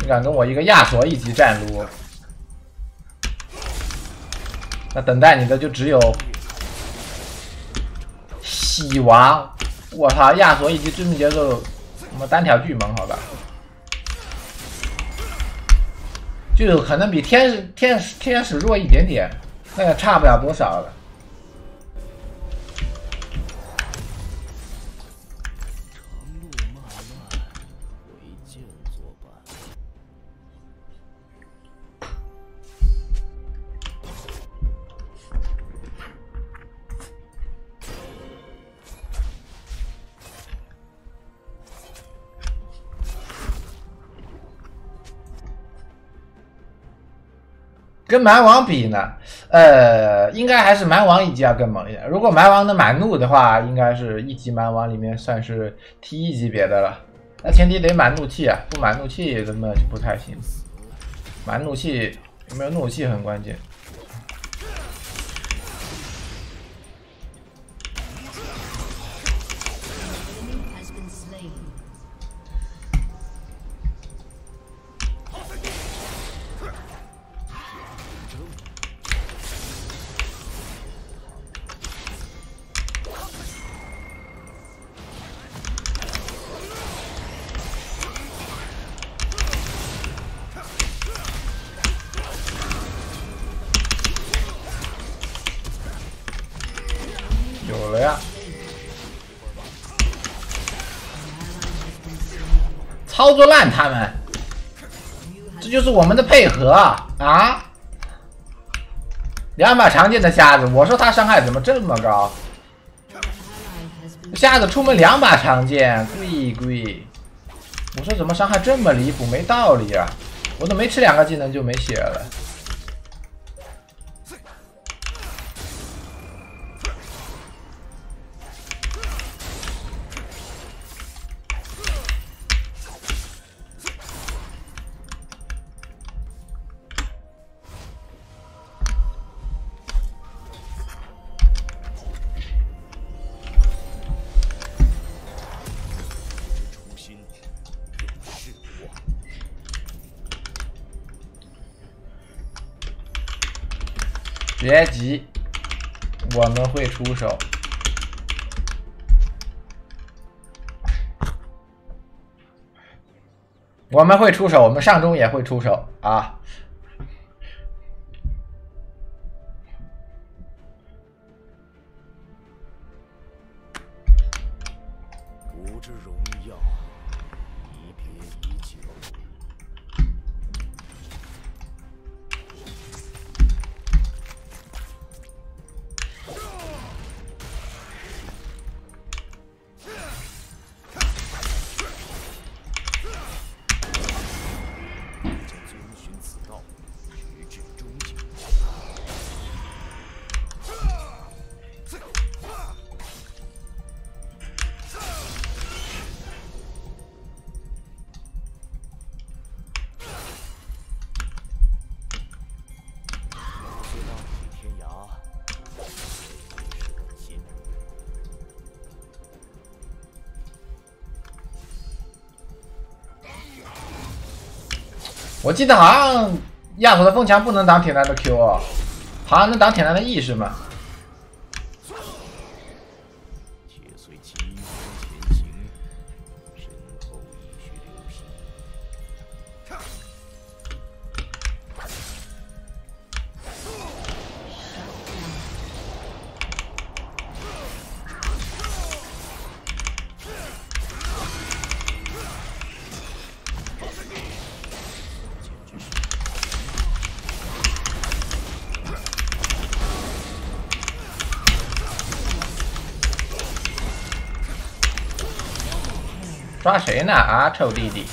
敢跟我一个亚索一级战撸，那等待你的就只有喜王。我操，亚索一级致命节奏，什么单挑巨猛，好吧？就可能比天使弱一点点，那也差不了多少了。 跟蛮王比呢，应该还是蛮王一级要更猛一点。如果蛮王能满怒的话，应该是一级蛮王里面算是 T1级别的了。那前提得满怒气啊，不满怒气根本就不太行。满怒气有没有怒气很关键。 有了呀！操作烂他们，这就是我们的配合啊！2把常见的瞎子，我说他伤害怎么这么高？瞎子出门2把常见，贵！我说怎么伤害这么离谱？没道理啊！我都没吃2个技能就没血了。 别急，我们会出手。我们会出手，我们上中也会出手啊！ 不知荣耀，一别已久。 我记得好像亚索的风墙不能挡铁男的 Q 哦，好像能挡铁男的 E 是吗？ 且随其风前行，身后一血流平。 抓谁呢？啊，臭弟弟！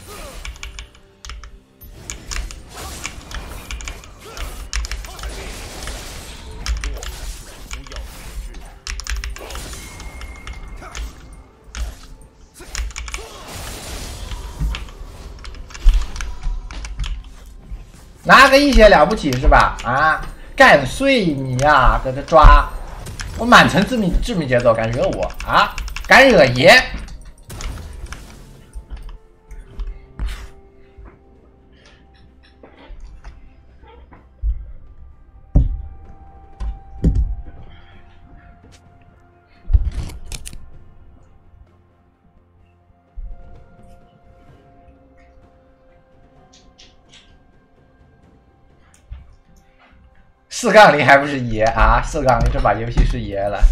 拿个一血了不起是吧？啊，干碎你呀！搁这抓，我满城致命节奏，敢惹我啊？敢惹爷！ 4-0还不是爷啊？4-0这把游戏是爷了。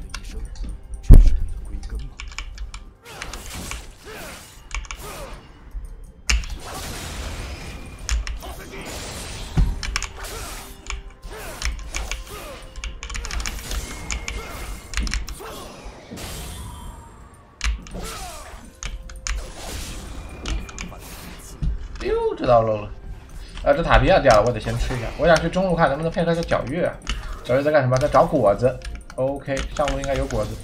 哟，这道漏了。这塔皮要掉了，我得先吃一下。我想去中路看能不能配合个皎月。皎月在干什么？在找果子。OK， 上路应该有果子。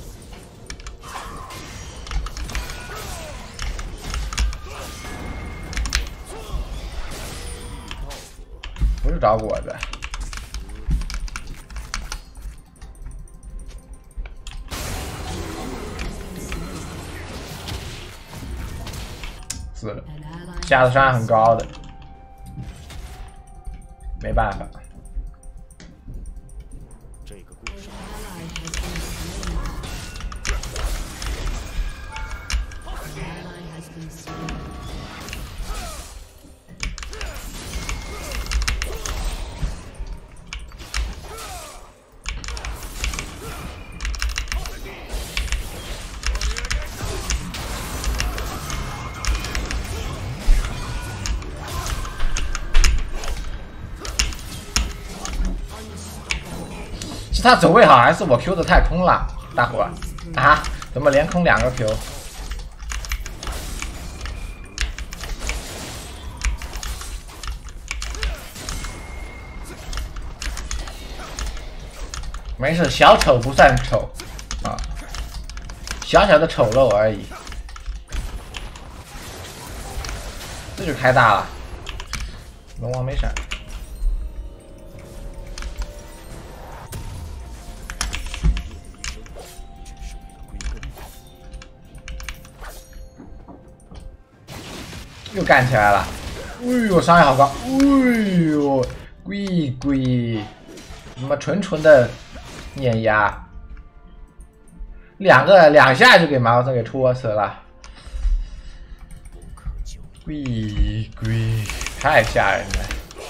不是找果子。死了，下的伤害很高的。没办法， 这个故事是他走位好还是我 Q 的太空了？大伙啊，怎么连空2个 Q？ 没事，小丑不算丑啊，小小的丑陋而已。这就开大了，龙王没闪。又干起来了！哎呦，伤害好高！哎呦，贵，他妈纯的碾压，2下就给马奥森给戳死了！贵，太吓人了！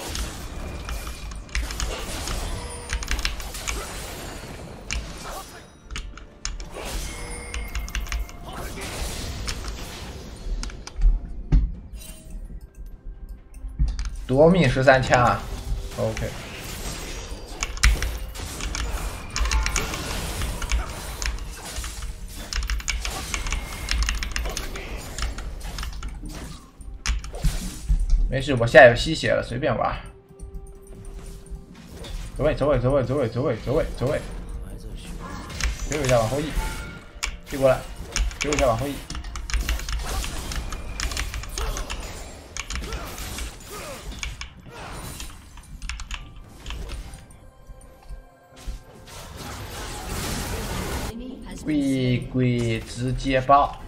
夺命13枪啊 ！OK。没事，我现在有吸血了，随便玩。走位，给我一下往后移，踢过来，给我一下往后移。贵，直接爆！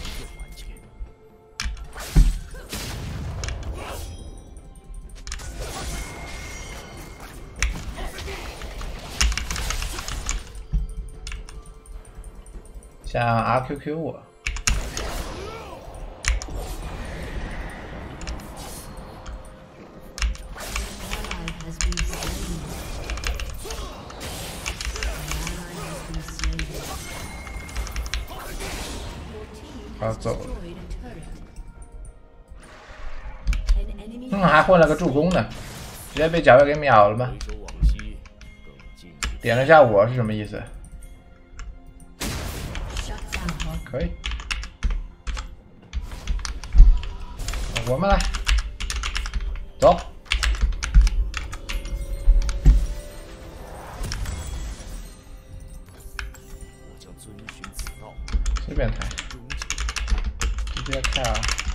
像 RQQ 我。好走了，还混了个助攻呢，直接被皎月给秒了吗？点了下我是什么意思？可以，我们来走。随便开，直接开啊！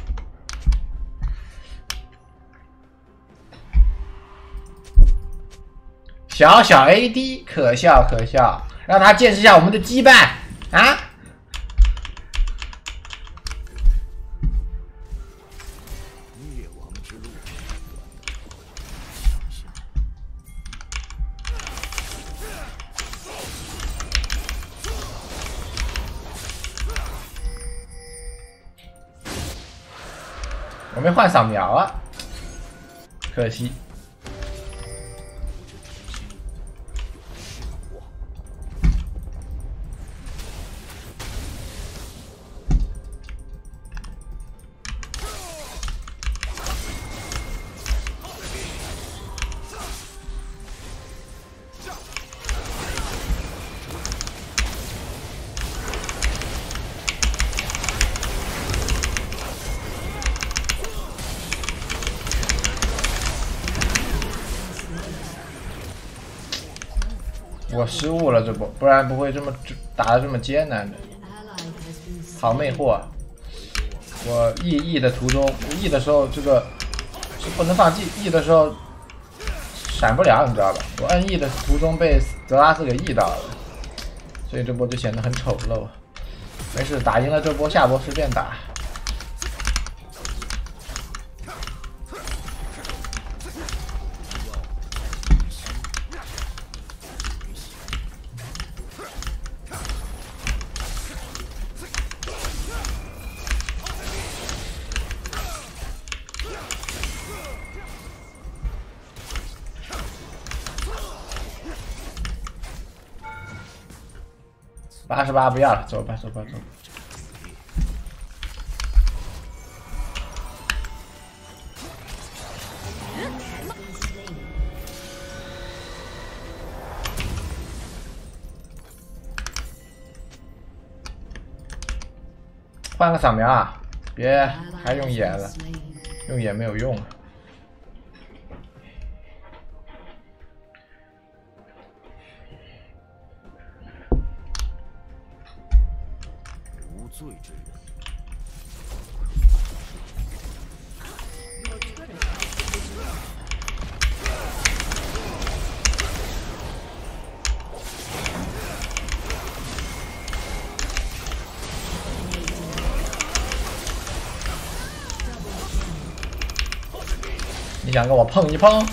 小 AD 可笑，让他见识一下我们的羁绊啊！ 灭亡之路， 我没换扫描啊，可惜。 我失误了这波，不然不会这么打的这么艰难的。好魅惑啊！我 E 的途中 E 的时候，这个是不能放弃 E 的时候闪不了，你知道吧？我摁 E 的途中被泽拉斯给 E 到了，所以这波就显得很丑陋。没事，打赢了这波，下波随便打。88不要了，走吧，走吧，走吧。换个扫描啊，别还用眼了，用眼没有用啊。 无罪之人。 你想跟我碰一碰？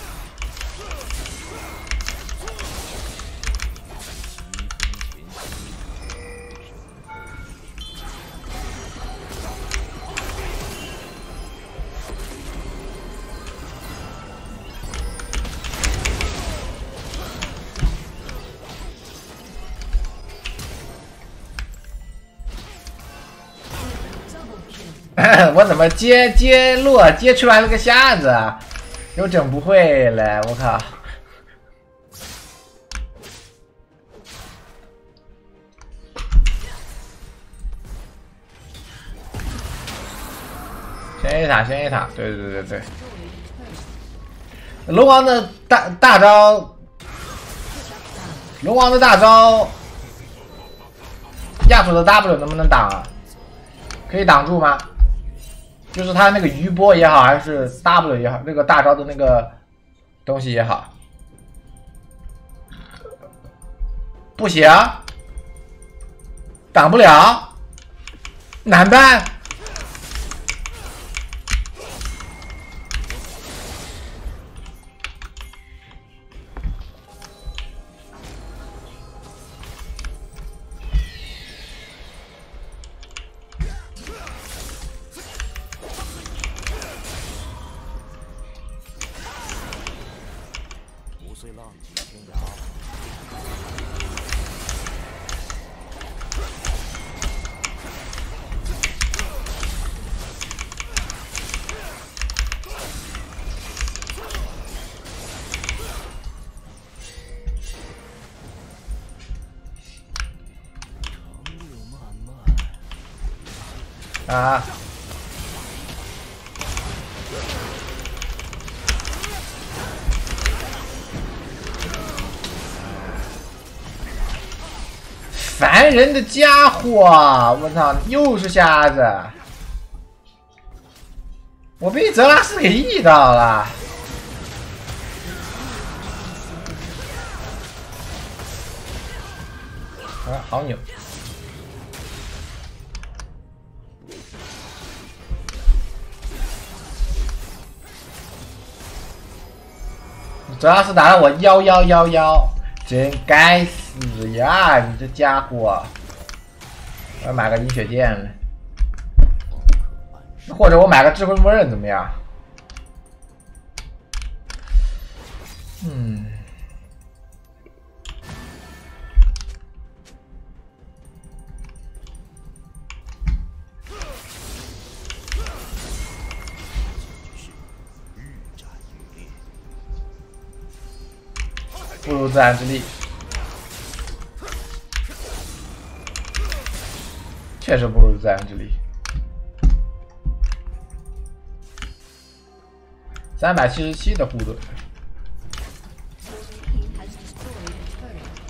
我怎么接落接出来了个瞎子啊？又整不会了，我靠！先 A 塔，先 A 塔，对对对对。龙王的大招，龙王的大招，亚索的 W 能不能挡啊？可以挡住吗？就是他那个余波也好，还是 W 也好，那个大招的那个东西也好，不行，挡不了，难办。 随浪迹天涯。长路漫漫。 啊！烦人的家伙！我操，又是瞎子！我被泽拉斯给E到了。啊，好扭！泽拉斯打了我11111，真该死呀！你这家伙！我要买个饮血剑了，或者我买个智慧默认怎么样？嗯。不如自然之力，确实不如自然之力。377的护盾。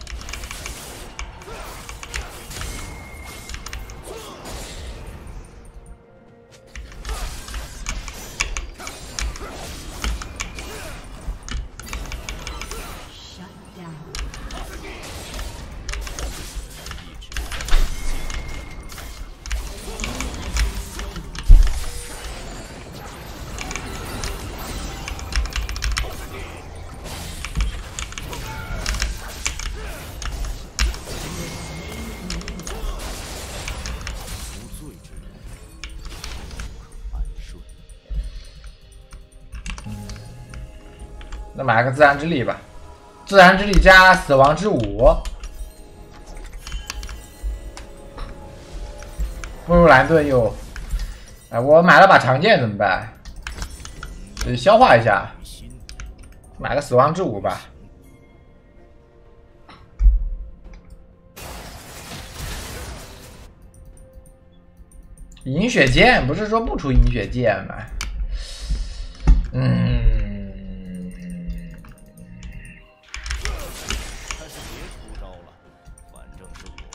那买个自然之力吧，自然之力加死亡之舞，不如蓝盾又，哎，我买了把长剑怎么办？消化一下，买个死亡之舞吧。银血剑不是说不出银血剑吗？ 还是别出招了，反正是我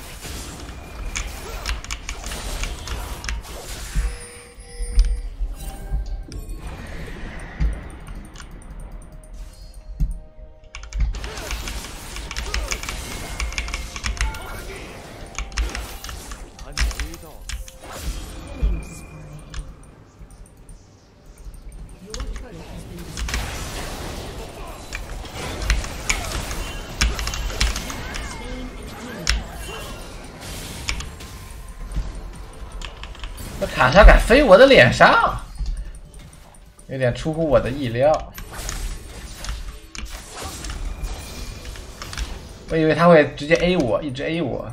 还没到。 这卡莎敢飞我的脸上，有点出乎我的意料。我以为他会直接 A 我，一直 A 我。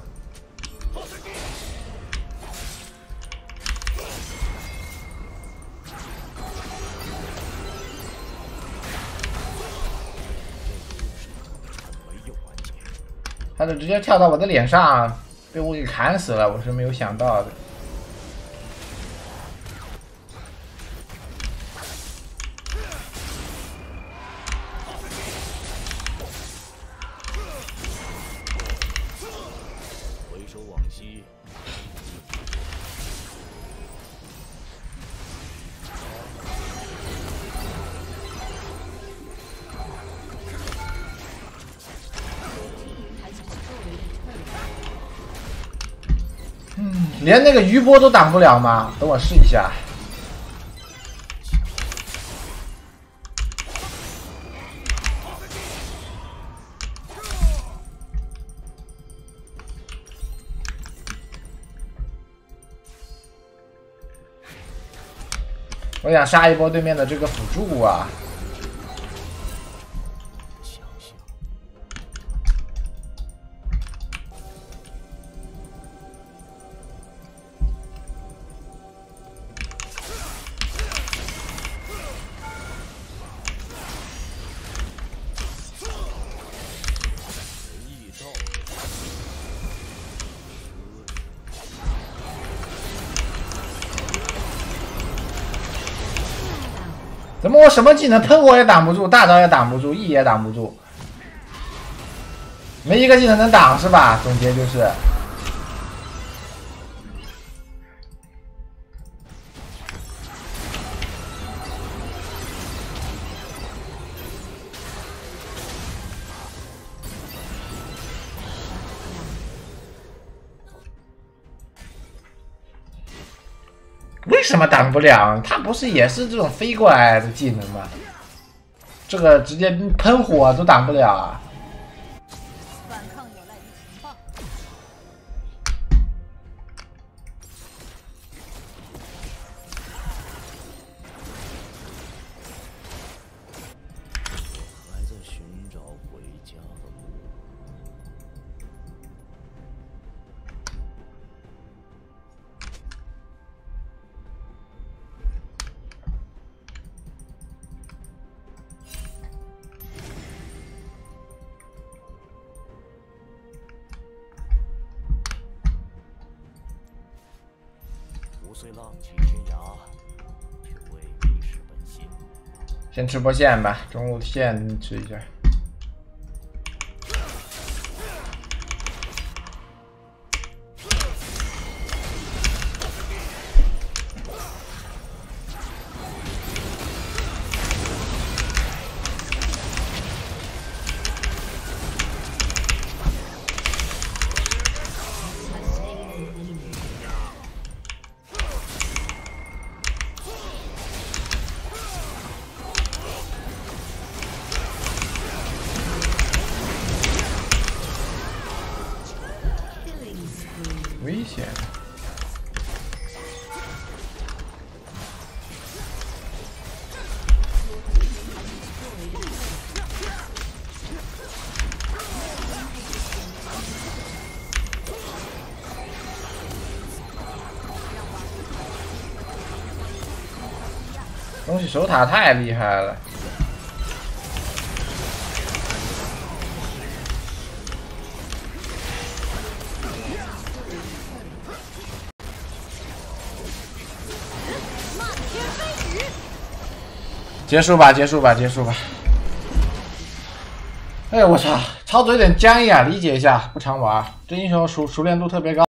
他就直接跳到我的脸上，被我给砍死了，我是没有想到的。 回首往昔， 连那个余波都挡不了吗？等我试一下。我想杀一波对面的这个辅助啊！ 想想意道。 怎么我什么技能喷火也挡不住，大招也挡不住，E 也挡不住，没一个技能能挡是吧？总结就是。为什么挡不了？他不是也是这种飞过来的技能吗？这个直接喷火都挡不了啊！ 反抗有赖于情报。 还在寻找回家的路。无虽浪迹天涯，却未迷失本心。 先吃波线吧，中路线吃一下。 西守塔太厉害了。结束吧，结束吧，结束吧。哎，我操，操作有点僵硬啊，理解一下，不常玩。这英雄熟练度特别高。